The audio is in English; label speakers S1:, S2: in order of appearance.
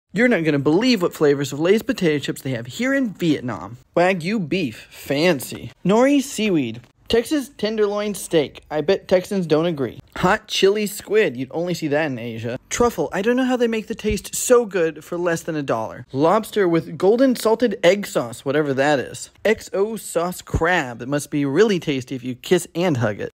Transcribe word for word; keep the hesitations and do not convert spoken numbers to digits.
S1: You're not going to believe what flavors of Lay's potato chips they have here in Vietnam. Wagyu beef, fancy. Nori seaweed. Texas tenderloin steak. I bet Texans don't agree. Hot chili squid. You'd only see that in Asia. Truffle. I don't know how they make the taste so good for less than a dollar. Lobster with golden salted egg sauce, whatever that is. X O sauce crab. It must be really tasty if you kiss and hug it.